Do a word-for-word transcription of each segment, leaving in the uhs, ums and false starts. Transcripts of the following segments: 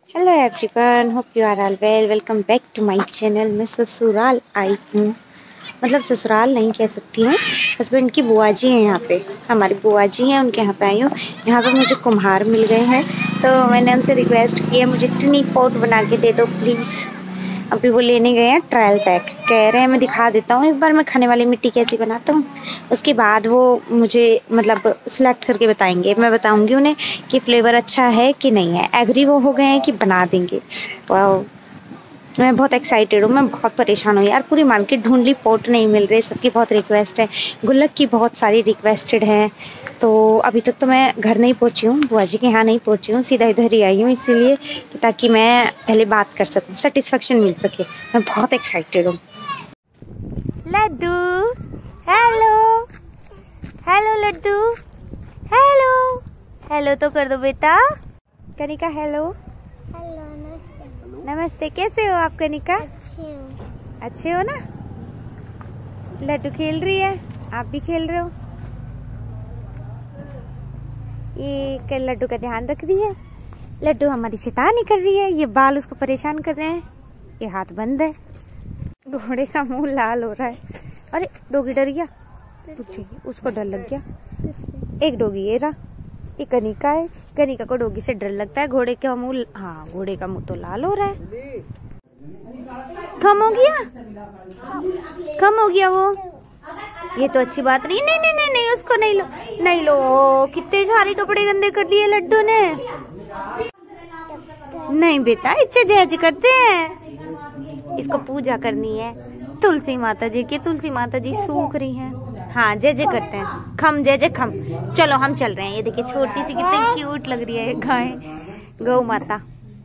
Hello everyone, hope you are all well. Welcome back to my channel. मैं ससुराल आई हूँ, मतलब ससुराल नहीं कह सकती हूँ, हस्बैंड की बुआ जी हैं यहाँ पे, हमारी बुआ जी हैं, उनके यहाँ पे आई हूँ। यहाँ पे मुझे कुम्हार मिल गए हैं, तो मैंने उनसे रिक्वेस्ट की है मुझे टिनी पॉट बना के दे दो प्लीज़। अभी वो लेने गए हैं ट्रायल पैक, कह रहे हैं मैं दिखा देता हूँ एक बार मैं खाने वाली मिट्टी कैसी बनाता हूँ, उसके बाद वो मुझे मतलब सिलेक्ट करके बताएंगे, मैं बताऊँगी उन्हें कि फ्लेवर अच्छा है कि नहीं है। एग्री वो हो गए हैं कि बना देंगे। वाह, मैं बहुत एक्साइटेड हूँ, मैं बहुत परेशान हूँ यार, पूरी मार्केट ढूंढ ली, पोट नहीं मिल रहे, सबकी बहुत रिक्वेस्ट है, गुल्लक की बहुत सारी रिक्वेस्टेड हैं। तो अभी तक तो मैं घर नहीं पहुँची हूँ, बुआ जी के यहाँ नहीं पहुँची हूँ, सीधा इधर ही आई हूँ, इसीलिए ताकि मैं पहले बात कर सकूँ, सेटिस्फेक्शन मिल सके। मैं बहुत एक्साइटेड हूँ। Laddu hello, hello Laddu, hello hello तो कर दो बेटा। कनिका हेलो, नमस्ते, कैसे हो आप कनिका? अच्छे हो? अच्छे हो ना? लड्डू खेल रही है, आप भी खेल रहे हो। ये कर लड्डू का ध्यान रख रही है। लड्डू हमारी शैतानी कर रही है, ये बाल उसको परेशान कर रहे हैं, ये हाथ बंद है, घोड़े का मुंह लाल हो रहा है। अरे डोगी डर गया, उसको डर लग गया। एक डोगी ये रहा, ये कनिका है, कनिका को डोगी से डर लगता है, घोड़े का मुंह, हाँ घोड़े का मुंह तो लाल हो रहा है। कम हो गया, कम हो गया वो, ये तो अच्छी बात नहीं। नहीं नहीं नहीं नहीं, उसको नहीं लो, नहीं लो। कितने सारे कपड़े गंदे कर दिए लड्डू ने। नहीं बेटा, इच्छा जज करते हैं, इसको पूजा करनी है तुलसी माता जी की, तुलसी माता जी सूख रही हैं। हाँ जय जय करते हैं, खम जय जय खम। चलो हम चल रहे हैं। ये देखिए छोटी सी कितनी क्यूट लग रही है गाय, गौ माता।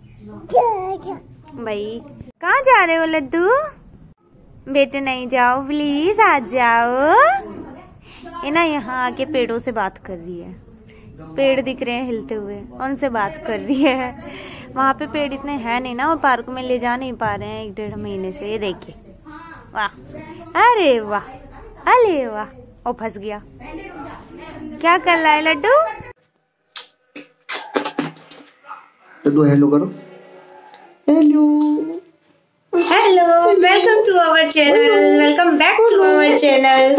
भाई कहाँ जा रहे हो लड्डू? बेटे नहीं जाओ प्लीज, आ जाओ। ये ना यहाँ आके पेड़ों से बात कर रही है, पेड़ दिख रहे हैं हिलते हुए, उनसे बात कर रही है। वहाँ पे पेड़ इतने हैं नहीं ना, और पार्क में ले जा नहीं पा रहे हैं एक डेढ़ महीने से। ये देखिए, वाह, अरे वाह, अरे वाह, ओ फंस गया। क्या कर रहा है लड्डू? लड्डू हेलो करो। Hello hello, welcome to our channel, welcome back to our channel.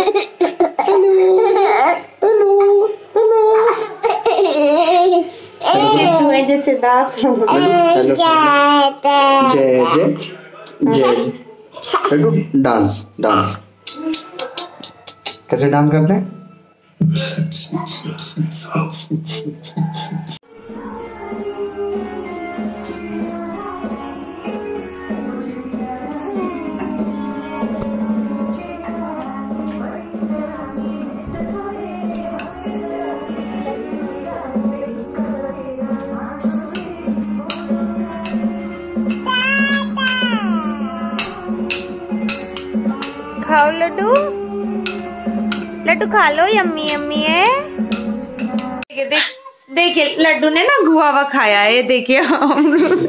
Hello जैसे दांत। जय जय जय। लड्डू डांस डांस कैसे डांस करते हैं? खाओ लड्डू, लड्डू खा लो, यम्मी यम्मी है। देख देखिए लड्डू ने ना गुआवा खाया है, ये देखिए अमरूद,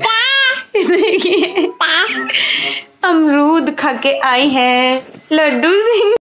देखिए अमरूद खा के आई है लड्डू सिंह।